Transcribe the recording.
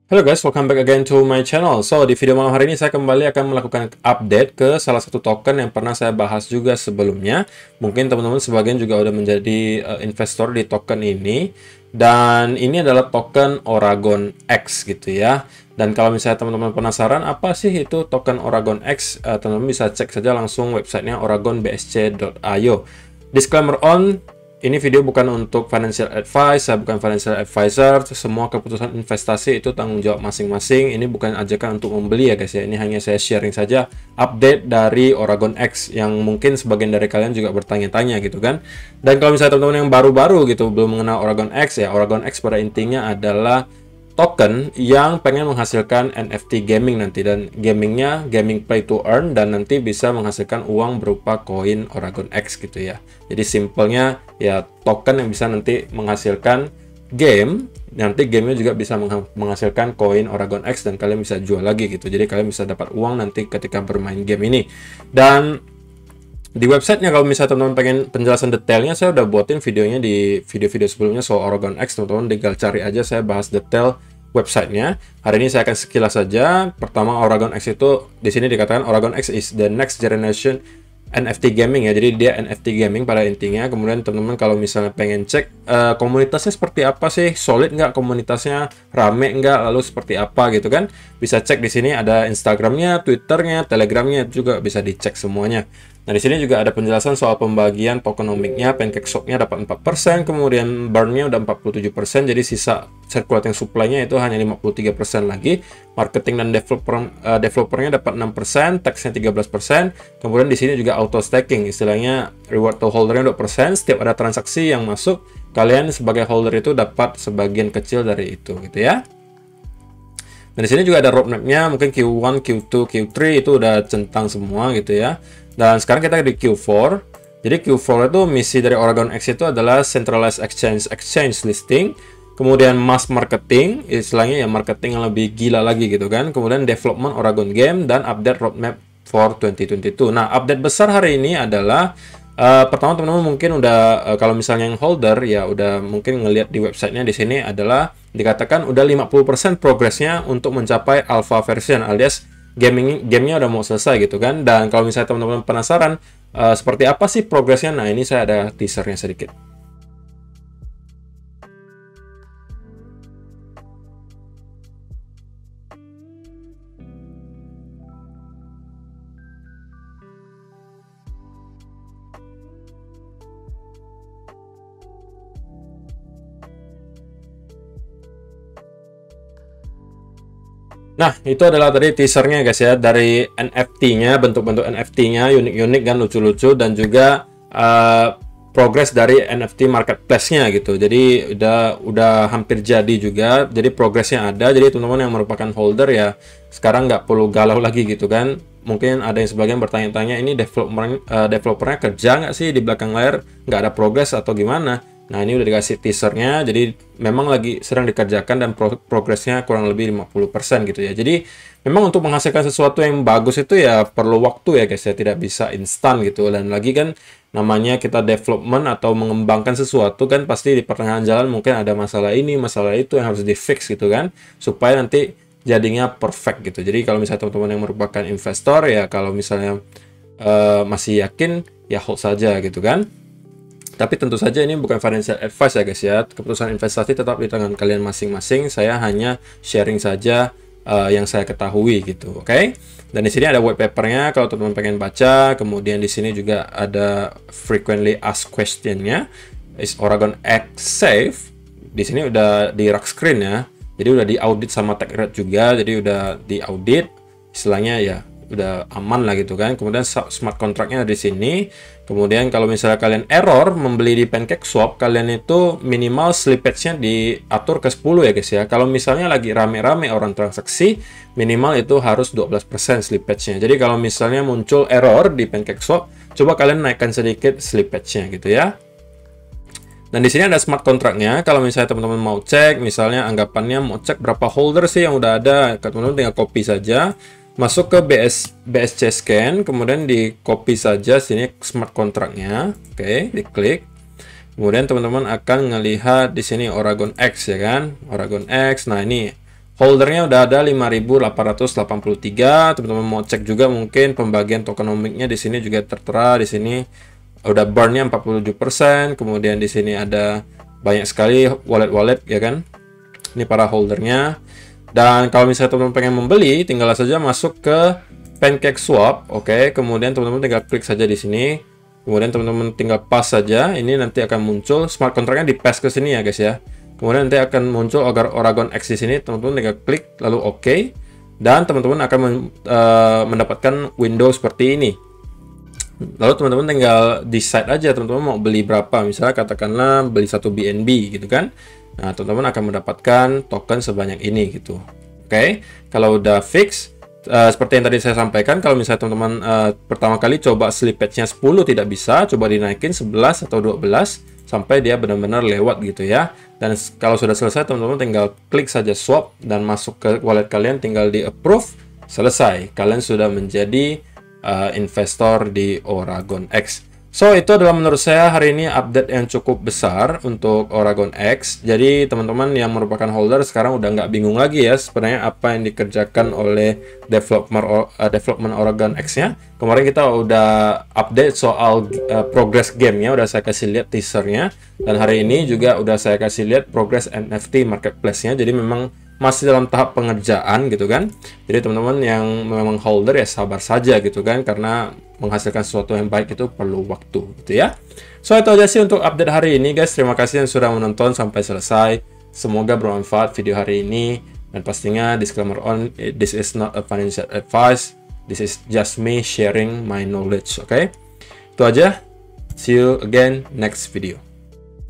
Halo guys, welcome back again to my channel. So, di video malam hari ini saya kembali akan melakukan update ke salah satu token yang pernah saya bahas juga sebelumnya. Mungkin teman-teman sebagian juga udah menjadi investor di token ini. Dan ini adalah token Oragon X gitu ya. Dan kalau misalnya teman-teman penasaran apa sih itu token Oragon X, teman-teman bisa cek saja langsung websitenya oragonbsc.io. Disclaimer on, ini video bukan untuk financial advice, saya bukan financial advisor. Semua keputusan investasi itu tanggung jawab masing-masing. Ini bukan ajakan untuk membeli ya guys ya. Ini hanya saya sharing saja update dari Oragon X yang mungkin sebagian dari kalian juga bertanya-tanya gitu kan. Dan kalau misalnya teman-teman yang baru-baru gitu belum mengenal Oragon X ya, Oragon X pada intinya adalah token yang pengen menghasilkan NFT gaming nanti, dan gamingnya gaming play to earn, dan nanti bisa menghasilkan uang berupa koin Oragon X gitu ya. Jadi simpelnya ya token yang bisa nanti menghasilkan game, nanti gamenya juga bisa menghasilkan koin Oragon X dan kalian bisa jual lagi gitu. Jadi kalian bisa dapat uang nanti ketika bermain game ini. Dan di websitenya kalau misalnya teman-teman pengen penjelasan detailnya, saya udah buatin videonya di video-video sebelumnya soal Oragon X. Teman-teman tinggal cari aja, saya bahas detail websitenya. Hari ini saya akan sekilas saja. Pertama, Oragon X itu di sini dikatakan Oragon X is the next generation NFT gaming ya. Jadi dia NFT gaming pada intinya. Kemudian teman-teman kalau misalnya pengen cek komunitasnya seperti apa sih, solid nggak komunitasnya, rame nggak, lalu seperti apa gitu kan, bisa cek di sini. Ada Instagramnya, Twitternya, Telegramnya juga bisa dicek semuanya. Nah, di sini juga ada penjelasan soal pembagian tokenomics-nya. PancakeSwap-nya dapat 4%, kemudian burn-nya udah 47%, jadi sisa circulating supply-nya itu hanya 53% lagi. Marketing dan developernya dapat 6%, tax-nya 13%. Kemudian di sini juga auto staking, istilahnya reward to holder-nya 2%. Setiap ada transaksi yang masuk, kalian sebagai holder itu dapat sebagian kecil dari itu gitu ya. Dan di sini juga ada roadmap-nya, mungkin Q1, Q2, Q3 itu udah centang semua gitu ya. Dan sekarang kita di Q4. Jadi Q4 itu misi dari Oragon X itu adalah centralized exchange listing, kemudian mass marketing, istilahnya ya marketing yang lebih gila lagi gitu kan. Kemudian development Oragon game dan update roadmap for 2022. Nah, update besar hari ini adalah pertama teman-teman mungkin udah kalau misalnya yang holder ya udah mungkin ngelihat di websitenya, di sini adalah dikatakan udah 50% progresnya untuk mencapai alpha version, alias gamenya udah mau selesai gitu kan. Dan kalau misalnya teman-teman penasaran seperti apa sih progresnya, nah ini saya ada teasernya sedikit. Nah, itu adalah tadi teasernya guys ya, dari NFT-nya, bentuk-bentuk NFT-nya unik-unik kan, lucu-lucu, dan juga progress dari NFT marketplace-nya gitu. Jadi udah hampir jadi juga. Jadi progressnya ada. Jadi teman-teman yang merupakan holder ya sekarang nggak perlu galau lagi gitu kan. Mungkin ada yang sebagian bertanya-tanya, ini developernya kerja nggak sih di belakang layar, nggak ada progress atau gimana? Nah, ini udah dikasih teasernya, jadi memang lagi sedang dikerjakan dan progresnya kurang lebih 50% gitu ya. Jadi memang untuk menghasilkan sesuatu yang bagus itu ya perlu waktu ya guys ya, tidak bisa instan gitu. Dan lagi kan namanya kita development atau mengembangkan sesuatu kan pasti di pertengahan jalan mungkin ada masalah ini, masalah itu yang harus di fix gitu kan, supaya nanti jadinya perfect gitu. Jadi kalau misalnya teman-teman yang merupakan investor ya, kalau misalnya masih yakin ya hold saja gitu kan. Tapi tentu saja ini bukan financial advice ya guys ya. Keputusan investasi tetap di tangan kalian masing-masing. Saya hanya sharing saja yang saya ketahui gitu, oke? Dan di sini ada white papernya kalau teman-teman pengen baca. Kemudian di sini juga ada frequently asked question-nya. Is Oragon X safe? Di sini udah di rack screen ya. Jadi udah diaudit sama TechRed juga. Jadi udah diaudit, istilahnya ya udah aman lah gitu kan. Kemudian smart contract-nya di sini. Kemudian kalau misalnya kalian error membeli di PancakeSwap, kalian itu minimal slippage-nya diatur ke 10 ya guys ya. Kalau misalnya lagi rame-rame orang transaksi, minimal itu harus 12% slippage-nya. Jadi kalau misalnya muncul error di PancakeSwap, coba kalian naikkan sedikit slippage-nya gitu ya. Dan di sini ada smart contract-nya. Kalau misalnya teman-teman mau cek, misalnya anggapannya mau cek berapa holder sih yang udah ada, teman-teman tinggal copy saja. Masuk ke BSC scan, kemudian di copy saja sini smart contract-nya. Oke, diklik. Kemudian teman-teman akan melihat di sini Oragon X ya kan, Oragon X. Nah, ini Holdernya udah ada 5.883. Teman-teman mau cek juga mungkin pembagian tokenomics-nya di sini juga tertera di sini. Udah burn-nya 47%, kemudian di sini ada banyak sekali wallet-wallet ya kan. Ini para holdernya. Dan kalau misalnya teman-teman pengen membeli, tinggal saja masuk ke PancakeSwap, oke. Kemudian teman-teman tinggal klik saja di sini. Kemudian teman-teman tinggal pass saja. Ini nanti akan muncul smart contract-nya di pass ke sini ya guys ya. Kemudian nanti akan muncul Oragon X di sini, teman-teman tinggal klik lalu oke. Dan teman-teman akan mendapatkan window seperti ini. Lalu teman-teman tinggal decide aja teman-teman mau beli berapa. Misalnya katakanlah beli 1 BNB gitu kan. Nah, teman-teman akan mendapatkan token sebanyak ini gitu. Oke. Kalau udah fix, seperti yang tadi saya sampaikan, kalau misalnya teman-teman pertama kali coba slippage-nya 10 tidak bisa, coba dinaikin 11 atau 12 sampai dia benar-benar lewat gitu ya. Dan kalau sudah selesai, teman-teman tinggal klik saja swap dan masuk ke wallet kalian, tinggal di approve, selesai. Kalian sudah menjadi investor di Oragon X. So, itu adalah menurut saya hari ini update yang cukup besar untuk Oragon X. Jadi, teman-teman yang merupakan holder sekarang udah nggak bingung lagi ya sebenarnya apa yang dikerjakan oleh development Oragon X-nya. Kemarin kita udah update soal progress game-nya, udah saya kasih lihat teasernya. Dan hari ini juga udah saya kasih lihat progress NFT marketplace-nya. Jadi, memang masih dalam tahap pengerjaan gitu kan. Jadi teman-teman yang memang holder ya sabar saja gitu kan, karena menghasilkan sesuatu yang baik itu perlu waktu gitu ya. So, itu aja sih untuk update hari ini guys. Terima kasih yang sudah menonton sampai selesai. Semoga bermanfaat video hari ini, dan pastinya disclaimer on, this is not a financial advice, this is just me sharing my knowledge. Oke, itu aja. See you again next video.